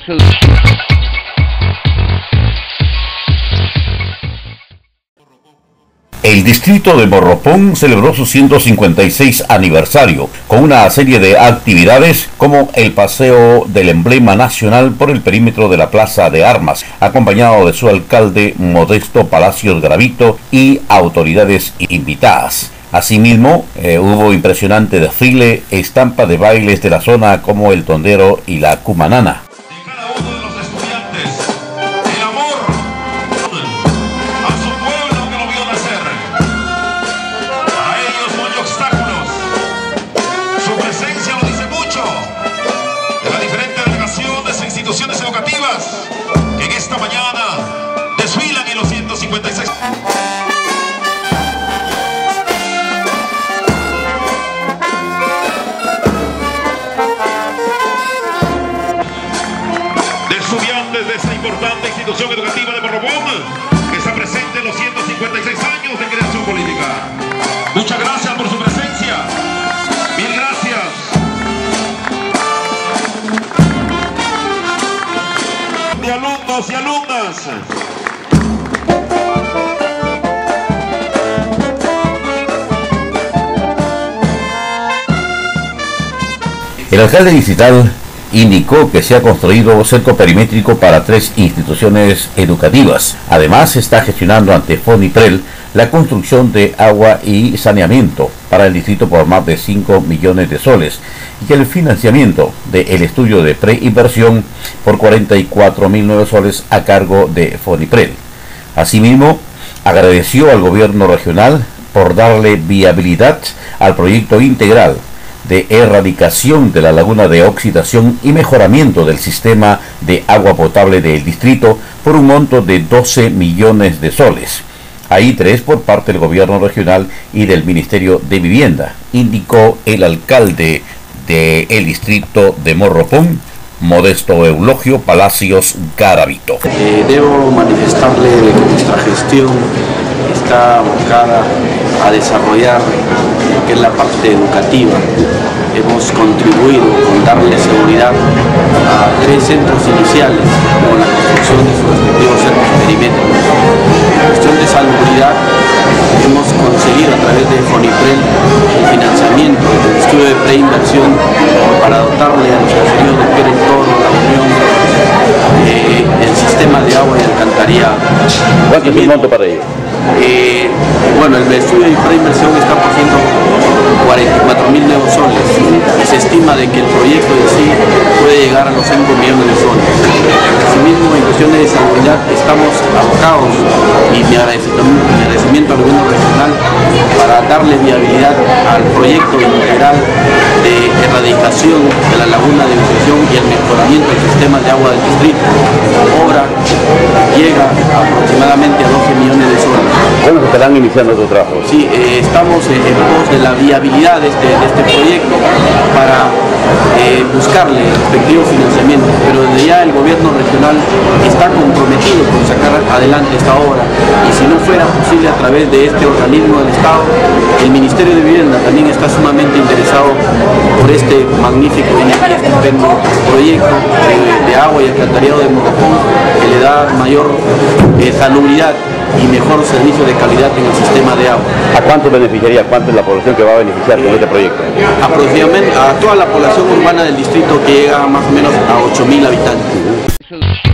El distrito de Morropón celebró su 156 aniversario con una serie de actividades como el paseo del emblema nacional por el perímetro de la Plaza de Armas, acompañado de su alcalde Modesto Palacios Garavito y autoridades invitadas. Asimismo, hubo impresionante desfile, estampa de bailes de la zona como el tondero y la cumanana. Instituciones educativas que en esta mañana desfilan en los 156. De estudiantes de esta importante institución educativa de Morropón, que está presente en los 156 años de creación política. Muchas gracias por su presencia. Mil gracias. De alumnos y alumnas. El alcalde distrital indicó que se ha construido cerco perimétrico para 3 instituciones educativas. Además, se está gestionando ante FONIPREL la construcción de agua y saneamiento para el distrito por más de 5 millones de soles y el financiamiento del estudio de preinversión por 44.009 soles a cargo de FONIPREL. Asimismo, agradeció al gobierno regional por darle viabilidad al proyecto integral de erradicación de la laguna de oxidación y mejoramiento del sistema de agua potable del distrito por un monto de 12 millones de soles. Hay 3 por parte del gobierno regional y del Ministerio de Vivienda, indicó el alcalde del distrito de Morropón, Modesto Eulogio Palacios Garavito. Debo manifestarle de que nuestra gestión está abocada a desarrollar lo que es la parte educativa. Hemos contribuido con darle seguridad a 3 centros iniciales con la construcción de sus respectivos cercos perimétricos. En cuestión de salubridad, hemos conseguido a través de FONIPREL el financiamiento del estudio de preinversión para dotarle a los caseríos de Pérez Toro, La Unión, el sistema de agua y alcantarillado. ¿Cuánto es el monto para ello? Bueno, el estudio de preinversión está por 144.000 nuevos soles y se estima de que el proyecto en sí puede llegar a los 5 millones de soles. Asimismo, en cuestiones de seguridad estamos abocados, y mi agradecimiento al gobierno regional para darle viabilidad al proyecto integral de erradicación de la laguna de oxidación y el mejoramiento del sistema de agua del distrito. La obra llega aproximadamente a 12 millones de soles. ¿Cómo se estarán iniciando estos trabajos? Sí, estamos en pos de la viabilidad de este proyecto para buscarle el respectivo financiamiento, pero desde ya el gobierno regional está comprometido con sacar adelante esta obra, y si no fuera posible a través de este organismo del Estado, el Ministerio de Vivienda también está sumamente interesado por este magnífico y estupendo proyecto de agua y alcantarillado de Morropón, que le da mayor salubridad y mejor servicio de calidad en el sistema de agua. ¿A cuánto beneficiaría? ¿Cuánto es la población que va a beneficiar con este proyecto? Aproximadamente a toda la población urbana del distrito, que llega más o menos a 8.000 habitantes.